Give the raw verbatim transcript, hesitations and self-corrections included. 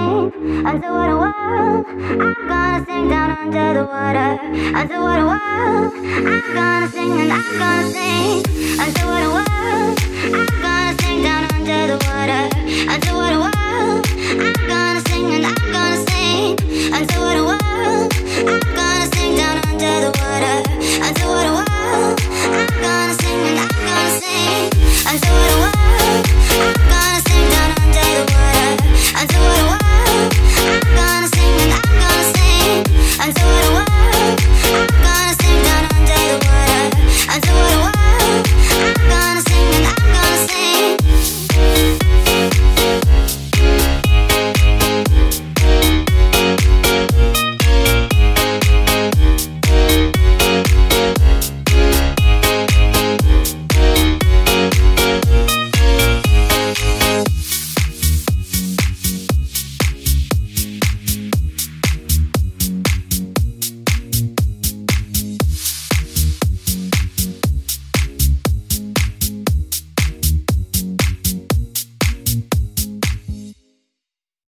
sing underwater world. I'm gonna sing down under the water. Underwater world. I'm gonna sing and I'm gonna sing underwater world. I'm gonna sing down under the water. Underwater world. I'm gonna